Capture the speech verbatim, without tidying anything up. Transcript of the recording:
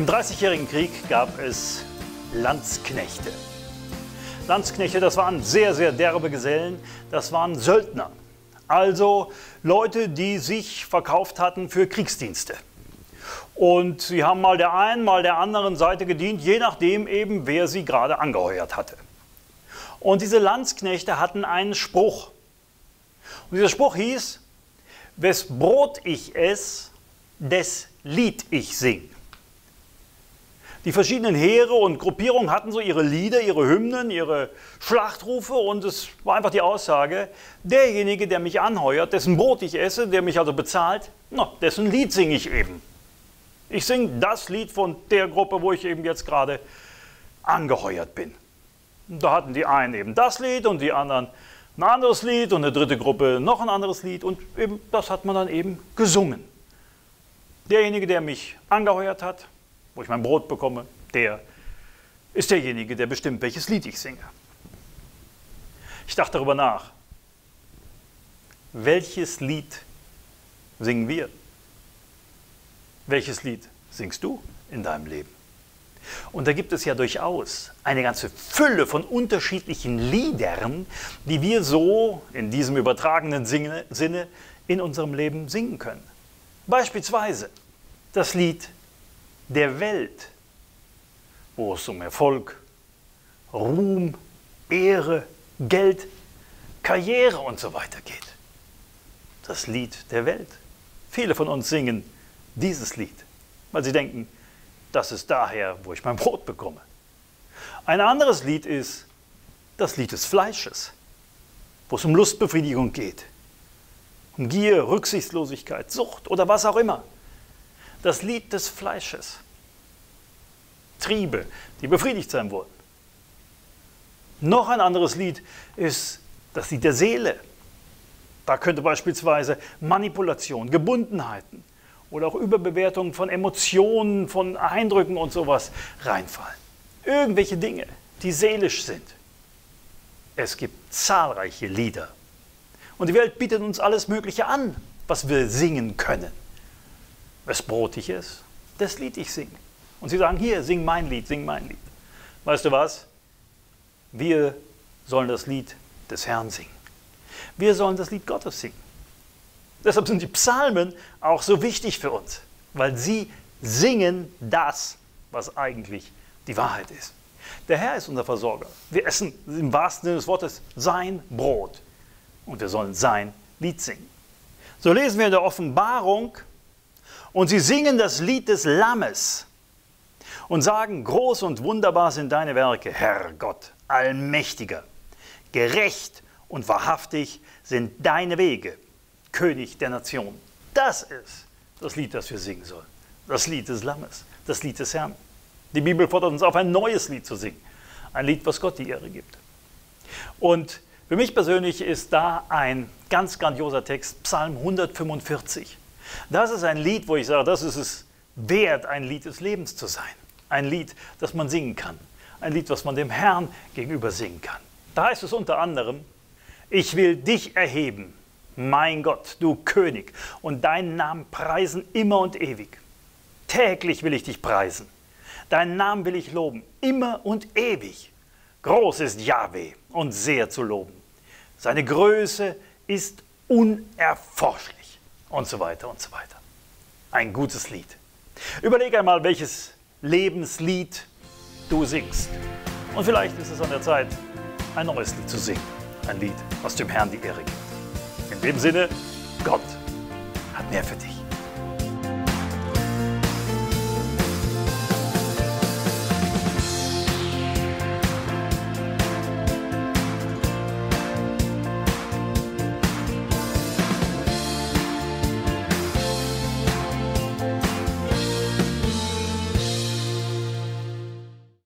Dreißigjährigen Krieg gab es Landsknechte. Landsknechte, das waren sehr, sehr derbe Gesellen, das waren Söldner. Also Leute, die sich verkauft hatten für Kriegsdienste. Und sie haben mal der einen, mal der anderen Seite gedient, je nachdem eben, wer sie gerade angeheuert hatte. Und diese Landsknechte hatten einen Spruch. Und dieser Spruch hieß: Wes Brot ich ess, des Lied ich sing. Die verschiedenen Heere und Gruppierungen hatten so ihre Lieder, ihre Hymnen, ihre Schlachtrufe, und es war einfach die Aussage: derjenige, der mich anheuert, dessen Brot ich esse, der mich also bezahlt, na, dessen Lied singe ich eben. Ich singe das Lied von der Gruppe, wo ich eben jetzt gerade angeheuert bin. Und da hatten die einen eben das Lied und die anderen ein anderes Lied und eine dritte Gruppe noch ein anderes Lied, und eben das hat man dann eben gesungen. Derjenige, der mich angeheuert hat, wo ich mein Brot bekomme, der ist derjenige, der bestimmt, welches Lied ich singe. Ich dachte darüber nach. Welches Lied singen wir? Welches Lied singst du in deinem Leben? Und da gibt es ja durchaus eine ganze Fülle von unterschiedlichen Liedern, die wir so in diesem übertragenen Sinne in unserem Leben singen können. Beispielsweise das Lied der Welt, wo es um Erfolg, Ruhm, Ehre, Geld, Karriere und so weiter geht. Das Lied der Welt. Viele von uns singen dieses Lied, weil sie denken, das ist daher, wo ich mein Brot bekomme. Ein anderes Lied ist das Lied des Fleisches, wo es um Lustbefriedigung geht, um Gier, Rücksichtslosigkeit, Sucht oder was auch immer. Das Lied des Fleisches. Triebe, die befriedigt sein wollen. Noch ein anderes Lied ist das Lied der Seele. Da könnte beispielsweise Manipulation, Gebundenheiten oder auch Überbewertung von Emotionen, von Eindrücken und sowas reinfallen. Irgendwelche Dinge, die seelisch sind. Es gibt zahlreiche Lieder. Und die Welt bietet uns alles Mögliche an, was wir singen können. Wes Brot ich ess, das Lied ich sing. Und sie sagen: hier, sing mein Lied, sing mein Lied. Weißt du was? Wir sollen das Lied des Herrn singen. Wir sollen das Lied Gottes singen. Deshalb sind die Psalmen auch so wichtig für uns, weil sie singen das, was eigentlich die Wahrheit ist. Der Herr ist unser Versorger. Wir essen im wahrsten Sinne des Wortes sein Brot und wir sollen sein Lied singen. So lesen wir in der Offenbarung: und sie singen das Lied des Lammes und sagen: groß und wunderbar sind deine Werke, Herr Gott, Allmächtiger. Gerecht und wahrhaftig sind deine Wege, König der Nationen. Das ist das Lied, das wir singen sollen. Das Lied des Lammes, das Lied des Herrn. Die Bibel fordert uns auf, ein neues Lied zu singen. Ein Lied, was Gott die Ehre gibt. Und für mich persönlich ist da ein ganz grandioser Text, Psalm hundertfünfundvierzig. Das ist ein Lied, wo ich sage, das ist es wert, ein Lied des Lebens zu sein. Ein Lied, das man singen kann. Ein Lied, was man dem Herrn gegenüber singen kann. Da heißt es unter anderem: ich will dich erheben, mein Gott, du König, und deinen Namen preisen immer und ewig. Täglich will ich dich preisen. Deinen Namen will ich loben, immer und ewig. Groß ist Jahwe und sehr zu loben. Seine Größe ist unerforschlich. Und so weiter und so weiter. Ein gutes Lied. Überleg einmal, welches Lebenslied du singst. Und vielleicht ist es an der Zeit, ein neues Lied zu singen. Ein Lied, was dem Herrn die Ehre gibt. In dem Sinne, Gott hat mehr für dich.